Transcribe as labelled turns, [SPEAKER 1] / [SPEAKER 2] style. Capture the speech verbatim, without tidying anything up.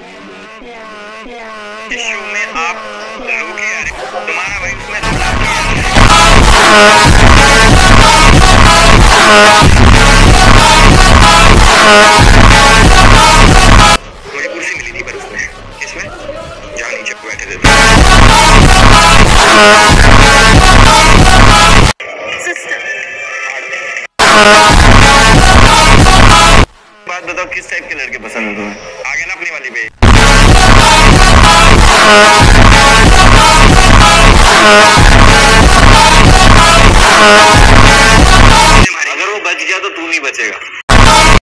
[SPEAKER 1] इस शो में आप लोग ही आ रहे, तुम्हारा भाई उसमें मुझे कुर्सी मिली थी पर उसमें किसमें जहाँ नीचे बैठे थे बात बताओ किस टाइप के लड़के पसंद है तुम्हें? आगे ना अपनी वाली पे अगर वो बच गया तो तू नहीं बचेगा।